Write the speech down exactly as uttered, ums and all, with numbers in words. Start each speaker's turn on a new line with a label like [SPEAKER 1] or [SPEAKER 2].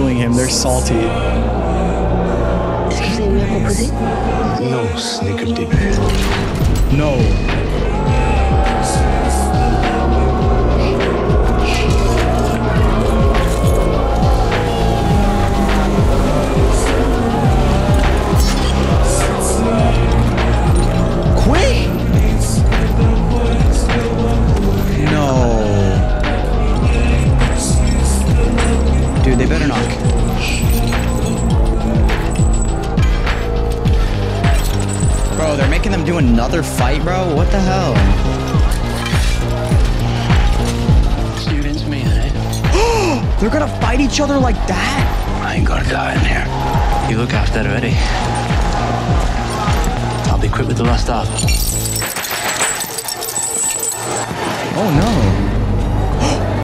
[SPEAKER 1] booing him. They're salty.
[SPEAKER 2] Est-ce que vous avez mieux proposé?
[SPEAKER 3] Non, ce n'est que le début.
[SPEAKER 1] No. Quinn? No. Dude, they better not. Bro, they're making them do another fight, bro? What the hell?
[SPEAKER 3] Students, me, eh?
[SPEAKER 1] They're gonna fight each other like that?
[SPEAKER 3] I ain't gonna die in here. You look half dead already. I'll be quick with the last half.
[SPEAKER 1] Oh no.